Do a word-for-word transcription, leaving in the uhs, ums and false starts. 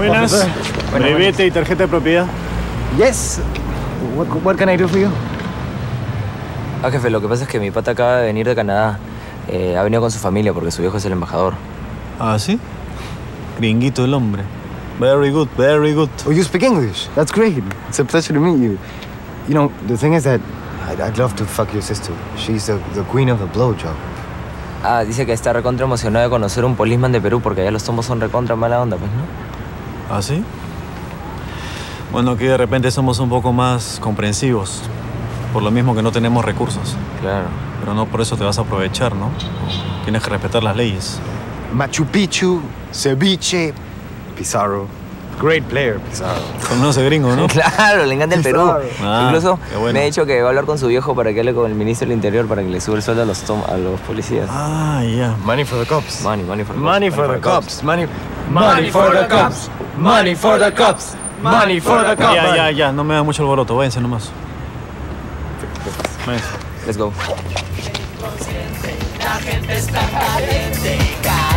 Buenas. Brevete y tarjeta de propiedad. Yes. What, what can I do for you? Ah, jefe, lo que pasa es que mi pata acaba de venir de Canadá. Eh, ha venido con su familia porque su viejo es el embajador. ¿Ah, sí? Gringuito el hombre. Very good, very good. Oh, you speak English? That's great. It's a pleasure to meet you. You know, the thing is that I'd, I'd love to fuck your sister. She's the, the queen of the blowjob. Ah, dice que está recontra emocionado de conocer un policeman de Perú porque allá los tomos son recontra mala onda, pues, ¿no? ¿Ah, sí? Bueno, aquí de repente somos un poco más comprensivos. Por lo mismo que no tenemos recursos. Claro. Pero no por eso te vas a aprovechar, ¿no? Tienes que respetar las leyes. Machu Picchu, ceviche, Pizarro. Great player, Pizarro. Conoce gringo, ¿no? Claro, le encanta el Perú. Ah, Incluso bueno. me ha dicho que va a hablar con su viejo para que hable con el ministro del Interior para que le suba el sueldo a los, a los policías. Ah, ya. Yeah. Money for the cops. Money, money for the Money cops. for the cops. Money, money for the cops. Money for the cops. Money for the cops. Ya, ya, ya. No me da mucho alboroto. Váyanse nomás. Váyanse. Let's go. La gente está caliente.